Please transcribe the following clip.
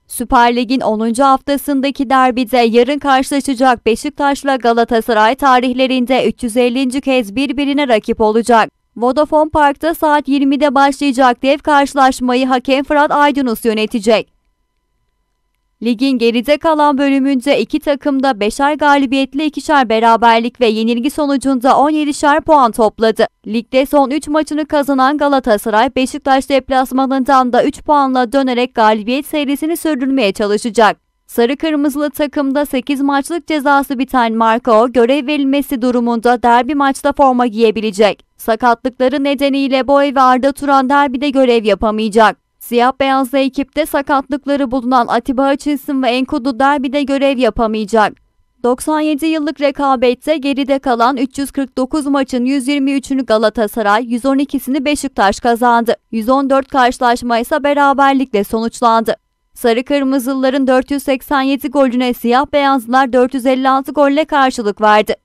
Süper Lig'in 10. haftasındaki derbide yarın karşılaşacak Beşiktaş'la Galatasaray tarihlerinde 350. kez birbirine rakip olacak. Vodafone Park'ta saat 20'de başlayacak dev karşılaşmayı hakem Fırat Aydınus yönetecek. Ligin geride kalan bölümünde iki takım da 5'er galibiyetle 2'şer beraberlik ve yenilgi sonucunda 17'şer puan topladı. Ligde son 3 maçını kazanan Galatasaray, Beşiktaş deplasmanından da 3 puanla dönerek galibiyet serisini sürdürmeye çalışacak. Sarı kırmızılı takımda 8 maçlık cezası biten Marco, görev verilmesi durumunda derbi maçta forma giyebilecek. Sakatlıkları nedeniyle Boey ve Arda Turan derbide görev yapamayacak. Siyah beyazlı ekipte sakatlıkları bulunan Atiba Hutchinson ve Enkudu derbide görev yapamayacak. 97 yıllık rekabette geride kalan 349 maçın 123'ünü Galatasaray, 112'sini Beşiktaş kazandı. 114 karşılaşma ise beraberlikle sonuçlandı. Sarı kırmızılıların 487 golüne siyah beyazlılar 456 golle karşılık verdi.